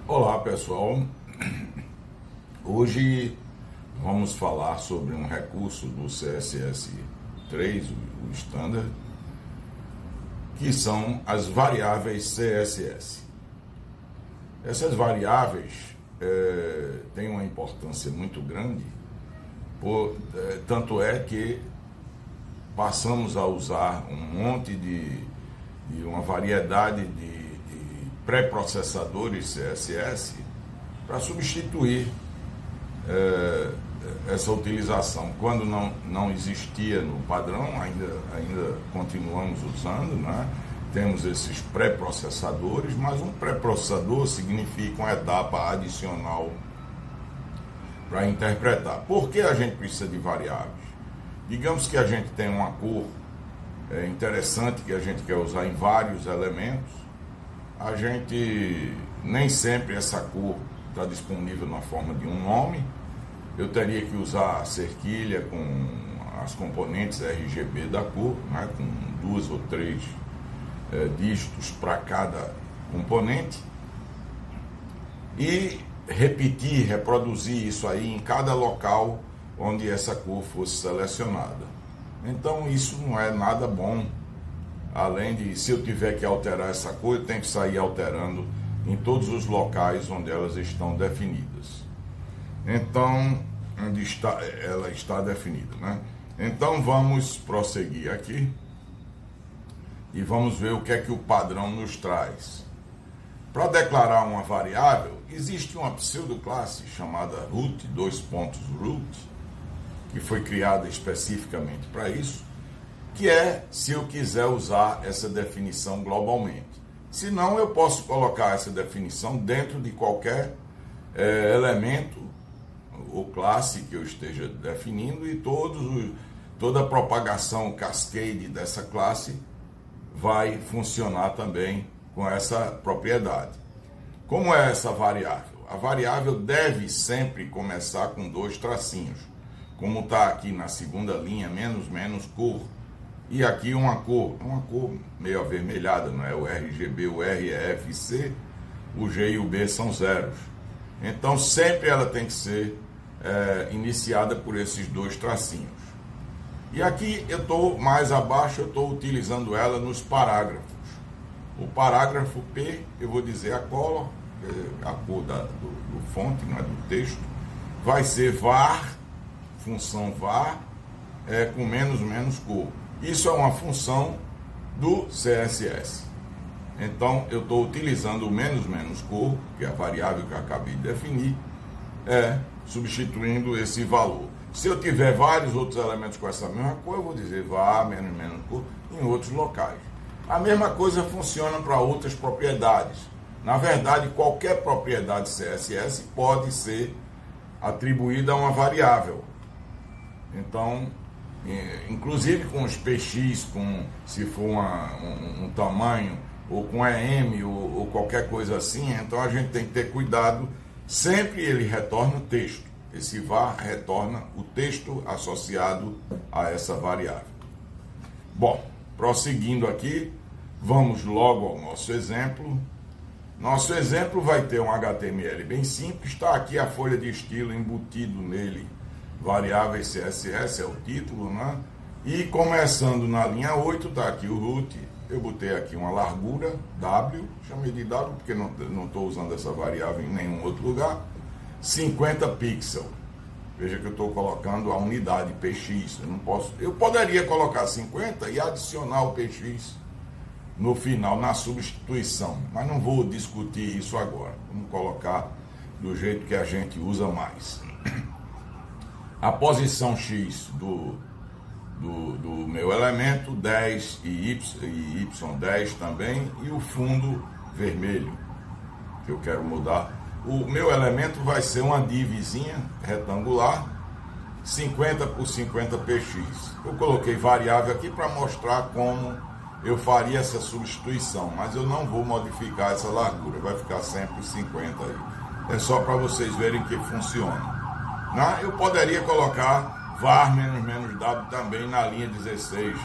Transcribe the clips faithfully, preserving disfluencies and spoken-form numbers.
Olá pessoal, hoje vamos falar sobre um recurso do C S S três, o Standard, que são as variáveis C S S. Essas variáveis é, têm uma importância muito grande, por, é, tanto é que passamos a usar um monte de, de uma variedade de pré-processadores C S S para substituir é, essa utilização. Quando não, não existia no padrão, ainda, ainda continuamos usando, né? Temos esses pré-processadores, mas um pré-processador significa uma etapa adicional para interpretar. Por que a gente precisa de variáveis? Digamos que a gente tem uma cor é, interessante que a gente quer usar em vários elementos. A gente, nem sempre essa cor está disponível na forma de um nome. Eu teria que usar a cerquilha com as componentes R G B da cor, né, com duas ou três é, dígitos para cada componente, e repetir, reproduzir isso aí em cada local onde essa cor fosse selecionada. Então isso não é nada bom. Além de, se eu tiver que alterar essa cor, eu tenho que sair alterando em todos os locais onde elas estão definidas. Então, onde está, ela está definida, né? Então, vamos prosseguir aqui e vamos ver o que é que o padrão nos traz. Para declarar uma variável, existe uma pseudoclasse chamada root, dois pontos root, que foi criada especificamente para isso, que é se eu quiser usar essa definição globalmente. Se não, eu posso colocar essa definição dentro de qualquer é, elemento ou classe que eu esteja definindo, e todos os, toda a propagação cascade dessa classe vai funcionar também com essa propriedade. Como é essa variável? A variável deve sempre começar com dois tracinhos, como está aqui na segunda linha, menos, menos, cor. E aqui uma cor, uma cor meio avermelhada, não é? O R G B, o R é F C, o G e o B são zeros. Então sempre ela tem que ser é, iniciada por esses dois tracinhos. E aqui eu estou mais abaixo, eu estou utilizando ela nos parágrafos. O parágrafo P, eu vou dizer a cola, a cor da, do, do fonte, não é? Do texto, vai ser var, função var, é, com menos, menos cor. Isso é uma função do C S S. Então, eu estou utilizando o menos menos cor, que é a variável que eu acabei de definir, é, substituindo esse valor. Se eu tiver vários outros elementos com essa mesma cor, eu vou dizer var menos menos cor em outros locais. A mesma coisa funciona para outras propriedades. Na verdade, qualquer propriedade C S S pode ser atribuída a uma variável. Então, inclusive com os P X, com, se for uma, um, um tamanho, ou com E M, ou, ou qualquer coisa assim, então a gente tem que ter cuidado. Sempre ele retorna texto. Esse var retorna o texto associado a essa variável. Bom, prosseguindo aqui, vamos logo ao nosso exemplo. Nosso exemplo vai ter um H T M L bem simples, está aqui a folha de estilo embutido nele, variáveis C S S, é o título, né? E começando na linha oito, está aqui o root, eu botei aqui uma largura, W, chamei de W porque não estou usando essa variável em nenhum outro lugar, cinquenta pixels. Veja que eu estou colocando a unidade P X, eu não posso, eu poderia colocar cinquenta e adicionar o P X no final, na substituição, mas não vou discutir isso agora, vamos colocar do jeito que a gente usa mais. A posição X do, do, do meu elemento, dez e Y, e Y dez também, e o fundo vermelho, que eu quero mudar. O meu elemento vai ser uma divzinha retangular, cinquenta por cinquenta P X. Eu coloquei variável aqui para mostrar como eu faria essa substituição, mas eu não vou modificar essa largura, vai ficar sempre cinquenta aí. É só para vocês verem que funciona. Eu poderia colocar var menos menos W também na linha dezesseis.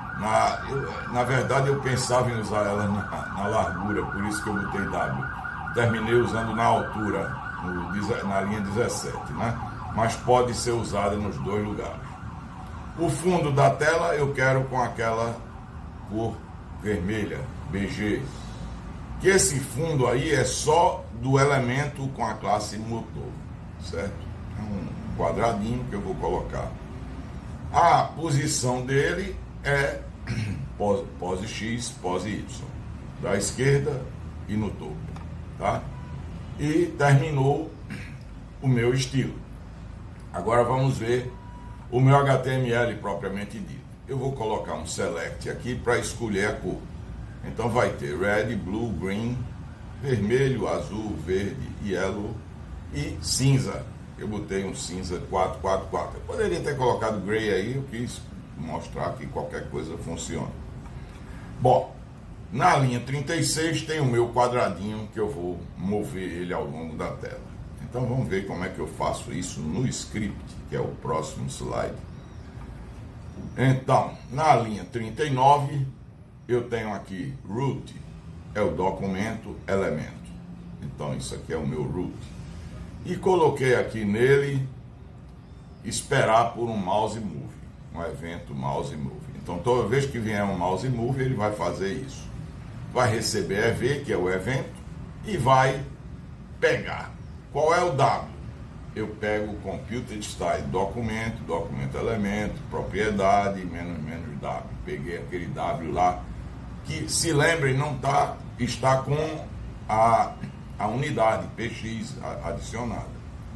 Na, eu, na verdade, eu pensava em usar ela na, na largura, por isso que eu botei W. terminei usando na altura, no, na linha dezessete, né? Mas pode ser usada nos dois lugares. O fundo da tela eu quero com aquela cor vermelha, B G. Que esse fundo aí é só do elemento com a classe motor, certo? É um quadradinho que eu vou colocar. A posição dele é pose, pose X, pose Y, da esquerda e no topo, tá? E terminou o meu estilo. Agora vamos ver o meu H T M L propriamente dito. Eu vou colocar um select aqui para escolher a cor. Então vai ter red, blue, green, vermelho, azul, verde, yellow e cinza. Eu botei um cinza quatro quatro quatro. Eu poderia ter colocado gray aí, eu quis mostrar que qualquer coisa funciona. Bom, na linha trinta e seis tem o meu quadradinho que eu vou mover ele ao longo da tela. Então vamos ver como é que eu faço isso no script, que é o próximo slide. Então, na linha trinta e nove, eu tenho aqui root, é o documento, elemento. Então isso aqui é o meu root. E coloquei aqui nele, esperar por um mouse move, um evento mouse move. Então toda vez que vier um mouse move, ele vai fazer isso. Vai receber E V, que é o evento, e vai pegar. Qual é o W? Eu pego o Computed Style documento, documento elemento, propriedade, menos menos W. Peguei aquele W lá, que se lembrem, não tá, está com a, a unidade P X adicionada.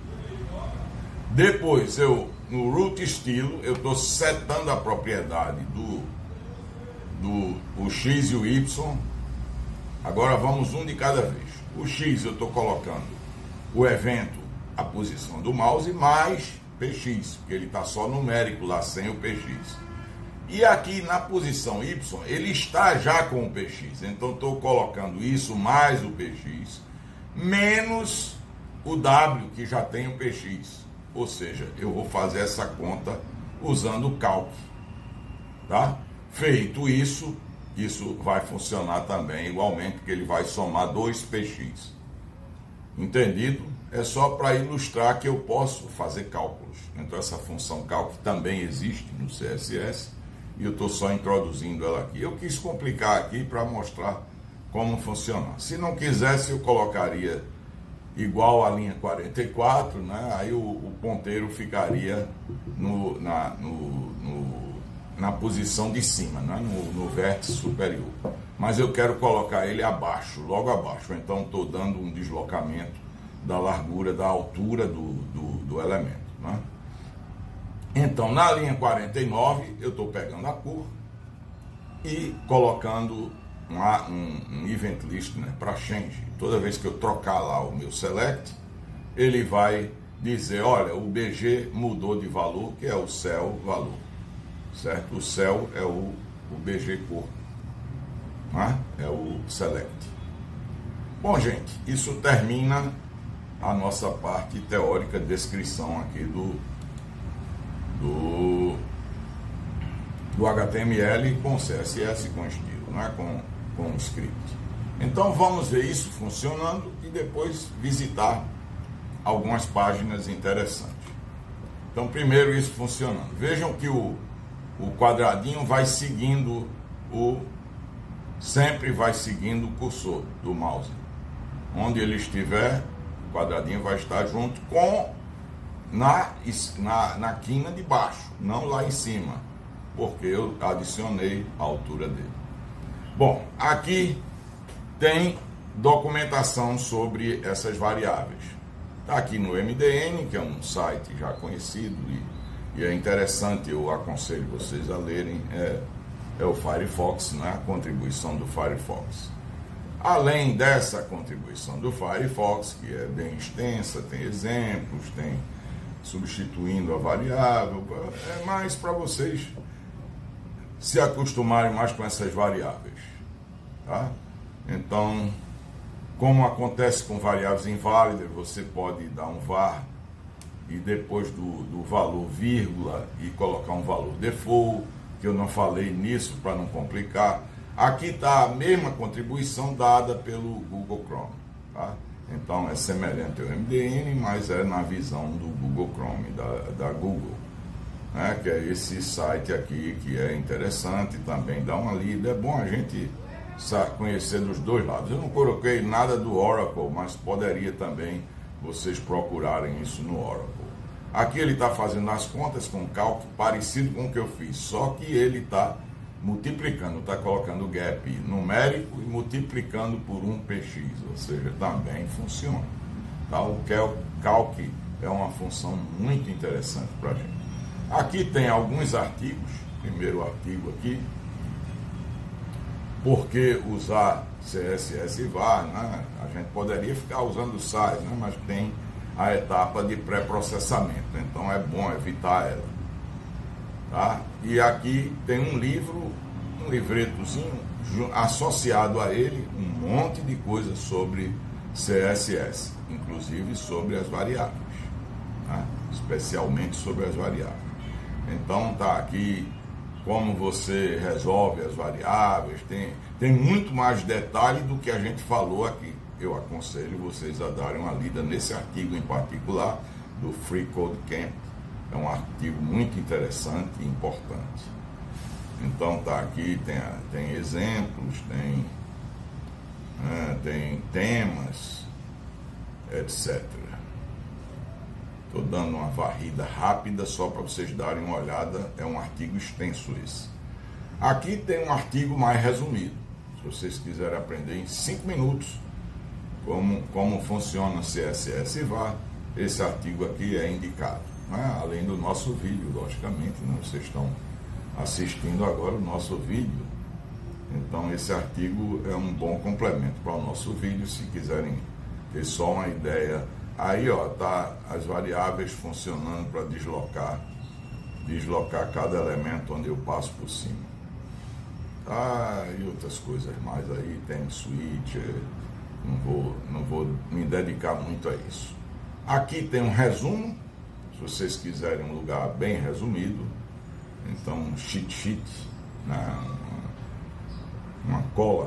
Depois, eu no root estilo, eu estou setando a propriedade do, do o X e o Y. Agora vamos um de cada vez. O X eu estou colocando o evento, a posição do mouse, mais P X, porque ele está só numérico lá, sem o P X. E aqui na posição Y, ele está já com o P X. Então estou colocando isso mais o P X, menos o W, que já tem o P X. Ou seja, eu vou fazer essa conta usando o calc. Tá? Feito isso, isso vai funcionar também igualmente, porque ele vai somar dois P X. Entendido? É só para ilustrar que eu posso fazer cálculos. Então essa função calc também existe no C S S e eu estou só introduzindo ela aqui. Eu quis complicar aqui para mostrar como funciona. Se não quisesse, eu colocaria igual à linha quarenta e quatro, né? Aí o, o ponteiro ficaria no, na, no, no, na posição de cima, né? no, no vértice superior. Mas eu quero colocar ele abaixo, logo abaixo. Então estou dando um deslocamento da largura, da altura do, do, do elemento. Né? Então, na linha quarenta e nove, eu estou pegando a cor e colocando uma, um, um event list, né, para change. Toda vez que eu trocar lá o meu select, ele vai dizer, olha, o B G mudou de valor, que é o cell valor. Certo? O cell é o, o B G cor. Né? É o select. Bom, gente, isso termina a nossa parte teórica, descrição aqui do, do, do H T M L com C S S, com estilo, né? com, com script. Então vamos ver isso funcionando e depois visitar algumas páginas interessantes. Então primeiro isso funcionando. Vejam que o, o quadradinho vai seguindo o, sempre vai seguindo o cursor do mouse. Onde ele estiver, o quadradinho vai estar junto com na, na, na quina de baixo, não lá em cima, porque eu adicionei a altura dele. Bom, aqui tem documentação sobre essas variáveis. Está aqui no M D N, que é um site já conhecido e, e é interessante, eu aconselho vocês a lerem, é, é o Firefox, né? A contribuição do Firefox. Além dessa contribuição do Firefox, que é bem extensa, tem exemplos, tem substituindo a variável, é mais para vocês se acostumarem mais com essas variáveis. Tá? Então, como acontece com variáveis inválidas, você pode dar um var e depois do, do valor vírgula e colocar um valor default, que eu não falei nisso para não complicar. Aqui está a mesma contribuição dada pelo Google Chrome. Tá? Então é semelhante ao M D N, mas é na visão do Google Chrome, da, da Google, né? Que é esse site aqui que é interessante também, dá uma lida, é bom a gente conhecer dos dois lados. Eu não coloquei nada do Oracle, mas poderia também vocês procurarem isso no Oracle. Aqui ele está fazendo as contas com cálculo parecido com o que eu fiz, só que ele está multiplicando, está colocando gap numérico e multiplicando por um P X, ou seja, também funciona. Tá? O calc é uma função muito interessante para a gente. Aqui tem alguns artigos, primeiro artigo aqui, por que usar C S S e V A R, né? A gente poderia ficar usando o S A I, né? Mas tem a etapa de pré-processamento, então é bom evitar ela. Tá? E aqui tem um livro, um livretozinho, associado a ele um monte de coisas sobre C S S, inclusive sobre as variáveis, tá? Especialmente sobre as variáveis. Então tá aqui como você resolve as variáveis, tem, tem muito mais detalhe do que a gente falou aqui. Eu aconselho vocês a darem uma lida nesse artigo em particular, do Free Code Camp. É um artigo muito interessante e importante. Então tá aqui, tem, tem exemplos, tem, né, tem temas, etcétera. Estou dando uma varrida rápida só para vocês darem uma olhada, é um artigo extenso esse. Aqui tem um artigo mais resumido, se vocês quiserem aprender em cinco minutos como, como funciona C S S e V A R, esse artigo aqui é indicado. Né? Além do nosso vídeo, logicamente, né? Vocês estão assistindo agora o nosso vídeo, então esse artigo é um bom complemento para o nosso vídeo, se quiserem ter só uma ideia. Aí ó, tá as variáveis funcionando para deslocar, deslocar cada elemento onde eu passo por cima. Ah, e outras coisas mais aí, tem switch, não vou, não vou me dedicar muito a isso. Aqui tem um resumo, se vocês quiserem um lugar bem resumido, então um cheat sheet, né, uma, uma cola,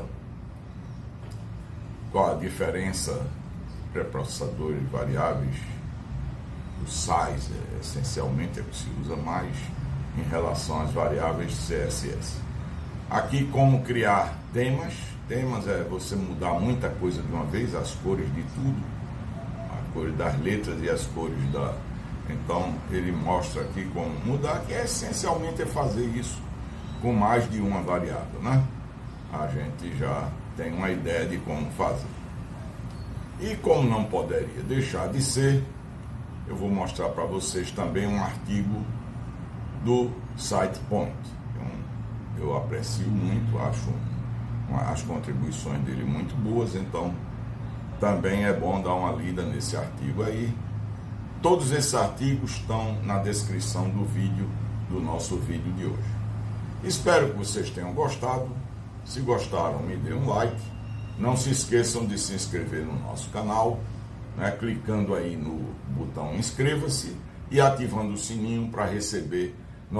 qual a diferença pré-processadores variáveis, o size é, essencialmente é o que se usa mais em relação às variáveis C S S. Aqui como criar temas, temas é você mudar muita coisa de uma vez, as cores de tudo, a cor das letras e as cores da... Então ele mostra aqui como mudar, que é essencialmente é fazer isso com mais de uma variável, né? A gente já tem uma ideia de como fazer. E como não poderia deixar de ser, eu vou mostrar para vocês também um artigo do SitePoint. Eu, eu aprecio muito, acho uma, as contribuições dele muito boas, então também é bom dar uma lida nesse artigo aí. Todos esses artigos estão na descrição do vídeo, do nosso vídeo de hoje. Espero que vocês tenham gostado. Se gostaram, me dê um like. Não se esqueçam de se inscrever no nosso canal, né, clicando aí no botão inscreva-se e ativando o sininho para receber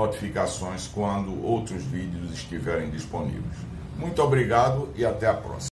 notificações quando outros vídeos estiverem disponíveis. Muito obrigado e até a próxima.